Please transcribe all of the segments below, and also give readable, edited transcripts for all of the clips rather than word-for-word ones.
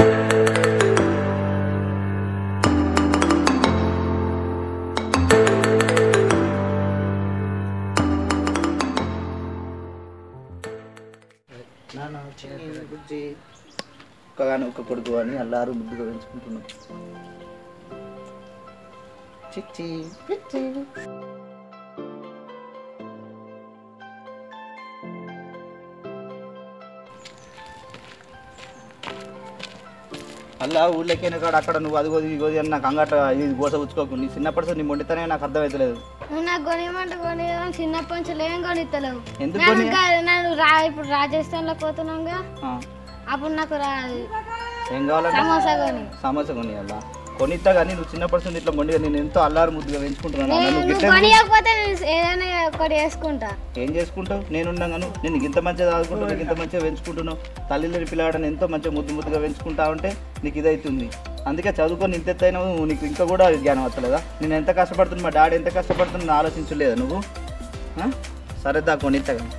ఒక్కగాని ఒక్క కొడుకు అని అల్లారు ముద్దుగా పెంచుకుంటున్నాం. చిచ్చి అలా ఊళ్ళెక్కిన కాడ అక్కడ నువ్వు అదిగోది ఇగోది అని నాకు అంగట ఇది గోస ఉచ్చుకోకు. నీ చిన్నప్పటి నీ మొండితేనే నాకు అర్థమవుతలేదు. నాకు కొనియమంటే కొని చిన్నప్పటి నుంచి ఏం కొనిస్తలేవు. ఎందుకు నన్ను ఇప్పుడు రాజస్థాన్లో పోతున్నాగా అప్పుడు నాకు ఏం కావాలంటే సమోసా కొని అలా కొనిస్తా కానీ నువ్వు చిన్నప్పటి నుంచి ఇట్లా మొండిగా నేను ఎంతో అల్లారు ముద్దుగా పెంచుకుంటున్నాను. ఏం చేసుకుంటావు? నేనున్నాను నేను ఇంత మంచిగా ఆదుకుంటున్నాను, ఇంత మంచిగా పెంచుకుంటున్నావు. తల్లిని పిల్లగాడని ఎంతో మంచిగా ముద్దుగా పెంచుకుంటా ఉంటే నీకు ఇదవుతుంది. అందుకే చదువుకొని ఇంత ఎత్తైనా నీకు ఇంకా కూడా జ్ఞానం వస్తలేదా? నేను ఎంత కష్టపడుతున్నా, మా డాడీ ఎంత కష్టపడుతున్నా ఆలోచించలేదా నువ్వు? సరేదా కొనిస్తా కానీ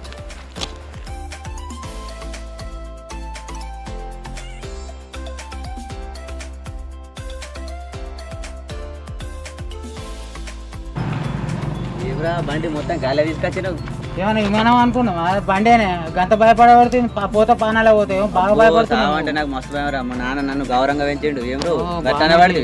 బండి మొత్తం గాలి తీసుకొచ్చినావు. ఏమన్నా విమానం అనుకున్నాం బండేనే గంత భయపడబడుతుంది. పోతే పానాలే పోతాయి బాగా భయపడుతున్నావు అంటే నాకు మస్తు భయం రా. మా నాన్న నన్ను గౌరవంగా పెంచిండు. ఏం గట్లనే పడి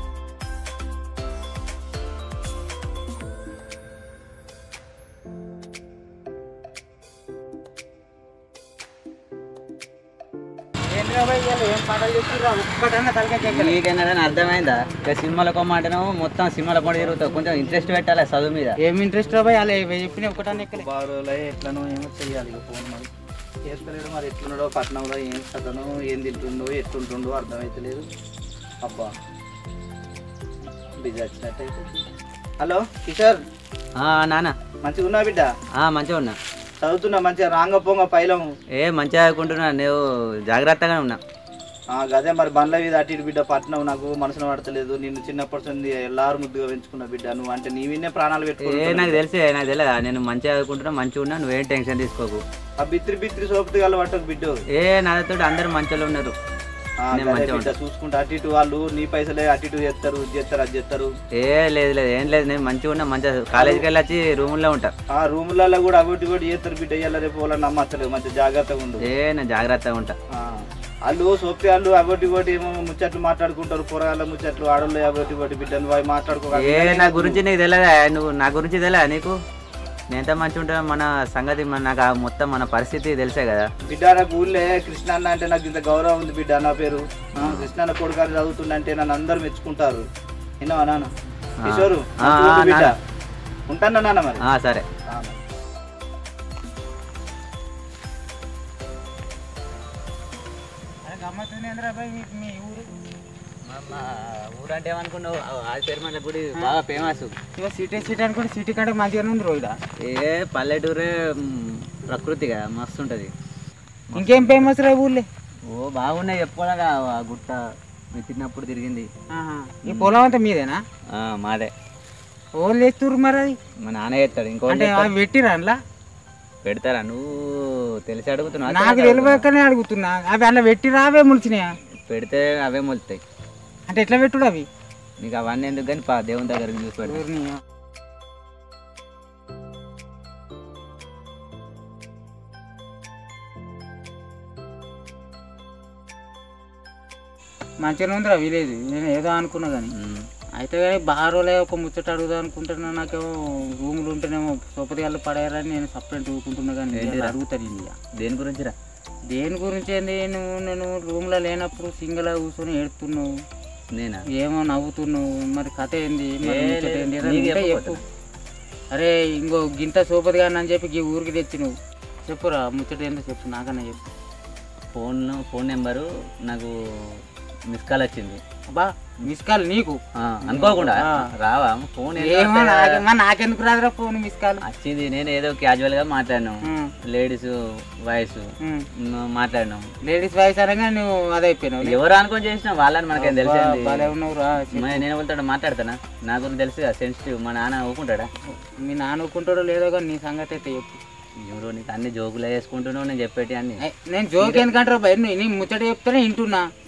నీకైనా అర్థమైందా? ఇక సినిమాలకు మాటను మొత్తం సినిమాల పడి తిరుగుతావు. కొంచెం ఇంట్రెస్ట్ పెట్టాలి చదువు మీద. ఏం ఇంట్రెస్ట్ రాబాయి అలా చెప్పిన ఒకటాన్ని బాగా ఎట్లనో ఏమో చెయ్యాలి. ఇక ఫోన్ మరి చేస్తలేడు. మరి ఎట్లున్నాడో పట్టణంలో ఏం చదవనో ఏం తింటుండో ఎట్లుంటుండో అర్థమవుతలేదు. అబ్బా బిజీ వచ్చినట్టయితే. హలో కిషోర్ నాన్న మంచిగా ఉన్నా బిడ్డ? మంచిగా ఉన్నా. చదువుతున్నా మంచిగా రాంగ పోంగ పైలం మంచిగా చదువుకుంటున్నా. నువ్వు జాగ్రత్తగానే ఉన్నా. అదే మరి బండ్ల మీద అటు ఇటు బిడ్డ పట్టినావు. నాకు మనసును పడతలేదు. నిన్ను చిన్నప్పటి నుంచి ఎల్లారు ముద్దుగా పెంచుకున్నా బిడ్డ. నువ్వు అంటే నీ విన్నే ప్రాణాలు పెట్టుకో. నాకు తెలిసే నాకు తెలియదా? నేను మంచిగా చదువుకుంటున్నా, మంచిగా ఉన్నా. నువ్వేం టెన్షన్ తీసుకోకు. ఆ బిత్రి సోపుతు గల పట్టకు బిడ్డ. నాతో అందరు మంచిగా ఉన్నారు. చూసుకుంటా అటు ఇటు వాళ్ళు నీ పైసలే అటు ఇటు చేస్తారు అది చేస్తారు. లేదు ఏం లేదు. నేను మంచిగా ఉన్నా. మంచిగా కాలేజీకి వెళ్ళి రూముల్లో ఉంటా. ఆ రూములలో కూడా అగొట్టి కూడా చేస్తారు బిడ్డ. ఇవాళ రేపు వాళ్ళని నమ్మచ్చలేదు. మంచిగా జాగ్రత్తగా ఉండు. నేను జాగ్రత్తగా ఉంటా. వాళ్ళు సోపి వాళ్ళు అగొట్టి కొట్టి ఏమో ముచ్చట్లు మాట్లాడుకుంటారు. కూరగాయల ముచ్చట్లు ఆడళ్ళు అగొట్టి కొట్టి బిడ్డ నువ్వు అవి మాట్లాడుకో. నా గురించి నీకు తెలియదా? నువ్వు నా గురించి తెలియదా నీకు? నేను ఎంత మంచిగా ఉంటాను. మన సంగతి నాకు మొత్తం మన పరిస్థితి తెలిసే కదా బిడ్డ. నాకు ఊళ్ళే కృష్ణాన్న అంటే నాకు ఇంత గౌరవం ఉంది బిడ్డ. నా పేరు కృష్ణాన్న కొడుకారు చదువుతుందంటే నన్ను అందరు మెచ్చుకుంటారు. విన్నావా నాన్న? కిషోరు బిడ్డ ఉంటాను నాన్న. మరి సరే. ఊరంటే ఏమనుకున్నావు? అది పెరుమల గుడి బాగా ఫేమస్. సిటీ అనుకుంటే సిటీ కంటే మంచిగానే ఉంది రోజు. పల్లెటూరే ప్రకృతిగా మస్తు ఉంటుంది. ఇంకేం ఫేమస్ రా ఊళ్ళే? బాగున్నాయి. చెప్పుకోలేగా ఆ గుట్ట మేము తిన్నప్పుడు తిరిగింది. ఈ పొలం అంతా మీదేనా? మాదే. ఓళ్ళు చేస్తుర్రు మరి? అది మా నాన్న చేస్తాడు. ఇంకో పెట్టిరా అందులో? పెడతారా? నువ్వు తెలిసి అడుగుతున్నావు? నాకు తెలియకనే అడుగుతున్నా. అవి అలా పెట్టిరా అవే ములిచినాయా? పెడితే అవే మొలుతాయి. అంటే ఎట్లా పెట్టుడు అవి? నీకు అవన్నీ ఎందుకు కానీ దేవుని దగ్గరికి చూసి పెడతాడు. మంచిగా ఉందిరా విలేజ్. నేను ఏదో అనుకున్నా కానీ అయితే కానీ బారోలే ఒక ముచ్చట అడుగుదా అనుకుంటున్నా. నాకేమో రూములు ఉంటేనేమో సోపతిగాళ్ళు పడేయాలని నేను సపరేట్ ఊరుకుంటున్నా. కానీ అడుగుతాను ఇక దేని గురించి రా? దేని గురించి ఏంది? నేను రూమ్లో లేనప్పుడు సింగిల్గా కూర్చొని ఏడుతున్నావు. నేనా? ఏమో నవ్వుతున్నావు. మరి కథ ఏంది? చెప్పు. అరే ఇంకో గింత సోపతి కానీ అని చెప్పి ఈ ఊరికి తెచ్చి నువ్వు చెప్పురా ముచ్చట ఏందో చెప్పు. నాకన్నా చెప్పు. ఫోన్ నెంబరు నాకు మిస్ కాల్ వచ్చింది. అబ్బా మిస్ కాల్ నీకు? అనుకోకుండా రావా ఫోన్? నాకెందుకు రాదురా ఫోన్ మిస్ కాల్? వచ్చింది. నేను ఏదో క్యాజువల్ గా మాట్లాడినాం. లేడీస్ వాయిస్ మాట్లాడినాం. లేడీస్ వాయిస్ అనగా నువ్వు అదైపోయినావు. ఎవరు అనుకొని చేసినా వాళ్ళని మనకేం తెలిసింది. నేను వాళ్ళతో మాట్లాడతానా? నా గురించి తెలుసు కదా, సెన్సిటివ్. మా నాన్న ఊకుంటాడా? మీ నాన్న ఊకుంటాడో లేదో కానీ నీ సంగతి అయితే చెప్పు. ఎవరో నీకు అన్ని జోకులు వేసుకుంటున్నావు. నేను చెప్పేటి అన్ని. నేను జోక్ ఎందుకంటారు భయ? నీ ముచ్చట చెప్తానే వింటున్నా.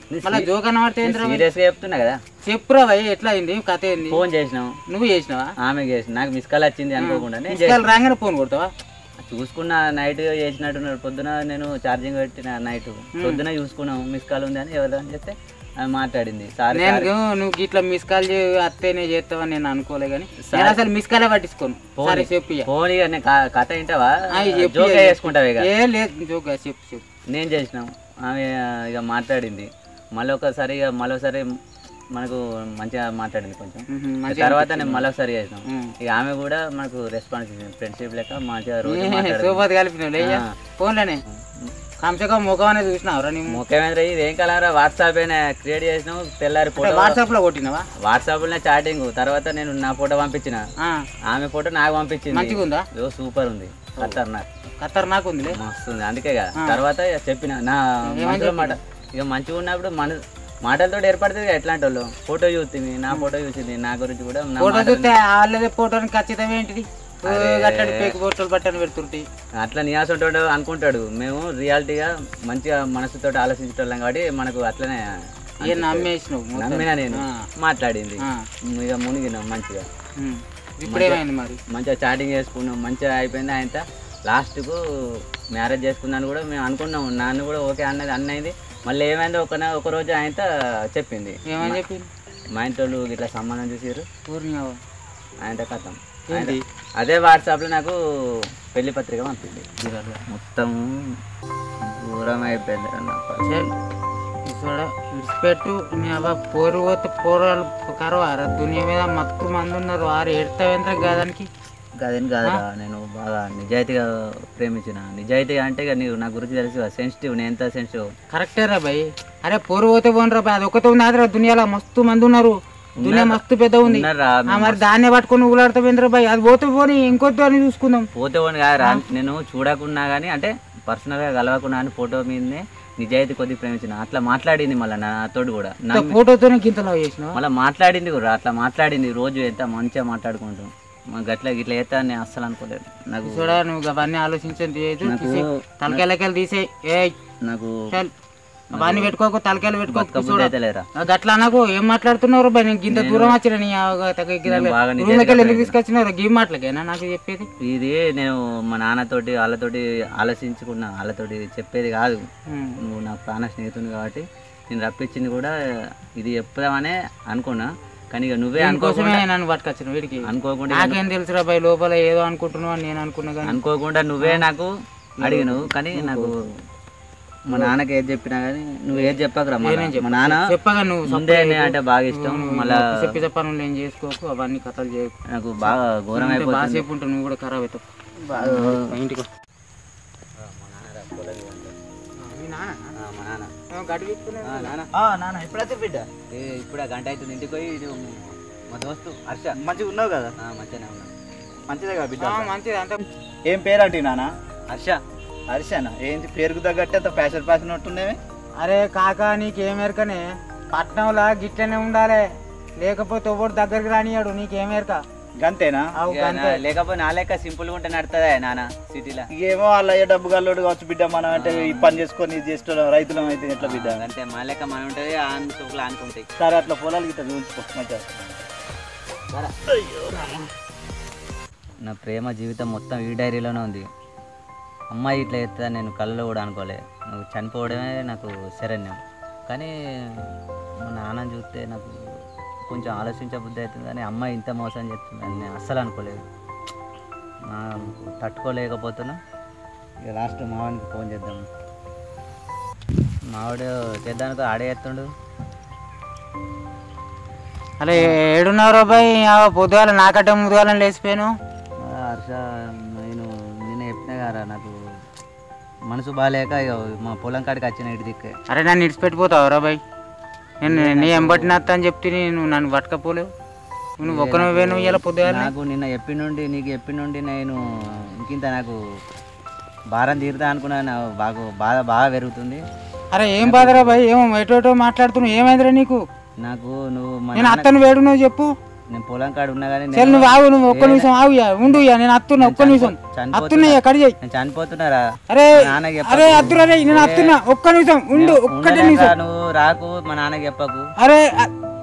మళ్ళీ జోక్ అనబడితే ఏంద్రా భయ్? సీరియస్గా చెప్తున్నా కదా. చెప్పురా భయ్, ఎట్లా అయింది కథ ఏంది? ఫోన్ చేసినావు, నువ్వు చేసినావా? ఆమె చేసిన, నాకు మిస్ కాల్ వచ్చింది అనుకోకుండా నేను ఇసుకాలు రాగానే ఫోన్ కొడతావా? చూసుకున్నా. నైట్ చేసినట్టున్నాడు, పొద్దున నేను ఛార్జింగ్ పెట్టిన, నైట్ పొద్దున చూసుకున్నాం మిస్ కాల్ ఉంది అని ఎవరు అని చెప్తే ఆమె మాట్లాడింది. సారీ నేను నువ్వు ఇట్లా మిస్ కాల్ అత్తేనే చేస్తావని నేను అనుకోలే కానీ నేను అసలు మిస్ కాలే పట్టించుకోను. సరే చెప్పు ఫోన్ ఇక నేను కథ వింటావా, చెప్పు. జోక్ చేసుకుంటావు ఇక. ఏ లేదు జోక్ చెప్పు. నేను చేసినాం, ఆమె ఇక మాట్లాడింది. మళ్ళీ మళ్ళొకసారి మనకు మంచిగా మాట్లాడింది కొంచెం. తర్వాత నేను మళ్ళొకసారి చేసినాం. ఇక ఆమె కూడా మనకు రెస్పాన్స్ ఇచ్చింది. ఫ్రెండ్షిప్ లెక్క మంచిగా రోజు సూపర్ కలిపినావు ఫోన్లోనే. కంసగా ముఖం అనేది చూసినావురా? నీ ముఖ్యమంత్రి ఇది ఏం కలరా, వాట్సాప్ క్రియేట్ చేసినావు. తెల్లారి ఫోటో వాట్సాప్ లో కొట్టినావా? వాట్సాప్ లో చాటింగ్. తర్వాత నేను నా ఫోటో పంపించిన, ఆమె ఫోటో నాకు పంపించింది. మంచిగా ఉందా? సూపర్ ఉంది, ఖతర్నాక్ ఉంది, మస్తుంది. అందుకే తర్వాత చెప్పిన నా మనసులో మాట. ఇక మంచిగా ఉన్నప్పుడు మాటలతో ఏర్పడుతుంది. ఎట్లాంటి వాళ్ళు ఫోటో చూస్తుంది, నా ఫోటో చూసింది, నా గురించి కూడా ఫోటో చూస్తే వాళ్ళదే ఫోటోని ఖచ్చితంగా ఏంటిది ఫోటోలు పట్టని పెడుతుంటాయి. అట్లా నియాసంటాడు అనుకుంటాడు. మేము రియాలిటీగా మంచిగా మనసుతో ఆలోచించటోళ్ళం కాబట్టి మనకు అట్లనే నమ్మినా. నేను మాట్లాడింది, ఇక మునిగినాం మంచిగా. ఇప్పుడేమైంది మరి? మంచిగా చాటింగ్ చేసుకున్నాం, మంచిగా అయిపోయింది. ఆయన లాస్ట్కు మ్యారేజ్ చేసుకున్నాను కూడా మేము అనుకున్నాము. నాన్న కూడా ఓకే అన్నది. మళ్ళీ ఏమైందో ఒక రోజు ఆయనతో చెప్పింది. ఏమని చెప్పింది? మా ఇంట్లో ఇట్లా సంబంధం చూసారు, ఆయనతో కథం. ఏంటి? అదే వాట్సాప్లో నాకు పెళ్లి పత్రిక పంపింది. మొత్తం దూరం అయిపోయింది. విడిచిపెట్టు, పోరు పోతే పోరాలు కరవారా? దునియా మీద మత్తు మంది ఉన్నారు. వారు ఎడతావేంద్ర గదానికి గదని కాదురా, నేను బాగా నిజాయితీగా ప్రేమించిన. నిజాయితీగా అంటే ఇక నీవు నా గురించి తెలుసు, సెన్సిటివ్. నేను ఎంత సెన్సిటివ్. కరెక్టే రా భయ్. అరే పోరు పోతే పోను రా భయ్, అది ఒకటే ఉంది ఆదిరా. దునియాలో మస్తు మంది ఉన్నారు, దునియా మస్తు పెద్ద ఉంది. మరి దాన్నే పట్టుకొని ఊలాడతావేంద్ర భయ్. అది పోతే పోని ఇంకొద్దు అని చూసుకుందాం. పోతే పోని కాదురా, నేను చూడకున్నా కానీ అంటే పర్సనల్గా కలవకున్నా అని ఫోటో మీదనే నిజాయితీ కొద్దిగా ప్రేమించిన. అట్లా మాట్లాడింది మళ్ళీ నాతోడు కూడా. ఫోటోతోనే గింతలా చేసిన మళ్ళీ మాట్లాడింది కూడా. అట్లా మాట్లాడింది. రోజు ఎంత మంచిగా మాట్లాడుకుంటాం. గట్లా గిట్లా అయితే నేను అస్సలు అనుకోలేదు. నాకు చూడా నువ్వు అవన్నీ ఆలోచించండి. తలకాయలకెళ్ళి తీసేయి. నాకు అవన్నీ పెట్టుకోకు, తలకాయలు పెట్టుకోకు. లేరా గట్లా నాకు ఏం మాట్లాడుతున్నారు బాయ్? నేను ఇంత దూరం వచ్చిన ఎందుకు తీసుకొచ్చినారు? గీ మాటలకేనా నాకు చెప్పేది? ఇది నేను మా నాన్నతోటి వాళ్ళతోటి ఆలోచించుకున్నా. వాళ్ళతోటి చెప్పేది కాదు. నువ్వు నాకు ప్రాణ స్నేహితుని కాబట్టి నేను రప్పించింది కూడా ఇది చెప్దామనే అనుకున్నా. కానీ ఇక నువ్వే అనుకోసమే నన్ను పట్టుకొచ్చిన వీడికి. అనుకోకుండా నాకేం తెలుసురా బాయ్, లోపల ఏదో అనుకుంటున్నావు అని నేను అనుకున్నా. కానీ అనుకోకుండా నువ్వే నాకు అడిగినావు. కానీ నాకు మా నాన్నకి ఏది చెప్పినా కానీ నువ్వు ఏది చెప్పకరా. మా నాన్న చెప్పగా నువ్వు ముందే అంటే బాగా ఇష్టం. మళ్ళీ చెప్పి పనులు ఏం చేసుకోకు, అవన్నీ కథలు చేయకు. నాకు బాగా ఘోరం అయిపోతుంది. బాగా సేపు ఉంటావు, నువ్వు కూడా ఖరాబ్ అవుతావు. ఇంటికి ఎప్పుడైతే బిడ్డ ఇప్పుడు గంట అవుతుంది. ఇంటికి పోయి మా దోస్తు హర్ష. మంచిగా ఉన్నావు కదా? మంచిగానే ఉన్నావు. మంచిదే కదా బిడ్డ? మంచిది. అంత ఏం పేరు అంటే నాన్న? హర్ష. హర్షనా? ఏంటి పేరుకు తగ్గట్టే అంత ఫ్యాషన్ ఉంటుందేమి? అరే కాకా నీకేమేరకనే, పట్నంలా గిట్లనే ఉండాలి, లేకపోతే ఎవరు దగ్గరికి రానియాడు. నీకేమేరక? గంతేనా? లేకపోతే నా లెక్క సింపుల్ గా ఉంటే నడుతుందా నాన్న సిటీలో? ఏమో వాళ్ళ డబ్బు గల్లోడు కావచ్చు బిడ్డ. మనం అంటే ఈ పని చేసుకొని ఇది చేస్తున్నాం, రైతులం అయితే ఎట్లా బిడ్డ? అంటే మా లెక్క మనం ఉంటుంది, ఆనుకుంటాయి అనుకుంటాయి. సరే అట్లా పొలాలు గిట్ట చూసుకో మంచిగా. నా ప్రేమ జీవితం మొత్తం ఈ డైరీలోనే ఉంది. అమ్మాయి ఇట్లా చేస్తా నేను కళ్ళలో కూడా అనుకోలే. నువ్వు చనిపోవడమే నాకు శరణ్యం. కానీ మా నాన్న చూస్తే నాకు కొంచెం ఆలోచించబుద్ధి అవుతుంది. కానీ అమ్మాయి ఇంత మోసం చేస్తుందని నేను అస్సలు అనుకోలేదు. నాకు తట్టుకోలేకపోతున్నా. ఇక లాస్ట్ మావానికి ఫోన్ చేద్దాం. మావాడు చేద్దానితో ఆడే ఎత్తుండు. అలా ఏడున్నావు బాయ్? పొద్దుగాల నాకట్టే ముందుగాలని లేచిపోయాను. హర్ష నేను నిన్న చెప్పినా కదా, నాకు మనసు బాగాలేక ఇక మా పొలం కాడికి వచ్చిన ఇటు దిక్కే. అరే నన్ను ఇడిచిపెట్టిపోతావురా బాయ్? నేను ఎంబట్టినత్త అని చెప్తే నువ్వు నన్ను పట్టుకపోలేవు. నువ్వు ఒక్కనే నువ్వు ఇలా పొద్దుగాల. నాకు నిన్న నీకు చెప్పి నుండి నేను ఇంకింత నాకు భారం తీరుతా అనుకున్నా. బాగా పెరుగుతుంది. అరే ఏం బాధరా బాయ్? ఏమో ఎటో మాట్లాడుతున్నావు. ఏమైందిరా నీకు? నాకు నువ్వు నేను అత్తను వేడు నువ్వు చెప్పు. నేను పొలం కాడ ఉన్నా కానీ చల్ నువ్వు ఆగు, నువ్వు ఒక్క నిమిషం ఆగు ఇక, ఉండు ఇక, నేను అత్తున్నా, ఒక్క నిమిషం అత్తున్నా, కడి చేయి. నేను చనిపోతున్నారా అరే అరే అత్తురా రే, నేను అత్తున్నా, ఒక్క నిమిషం ఉండు, ఒక్కటే నిమిషం. నువ్వు రాకు, మా నాన్నకి చెప్పకు. అరే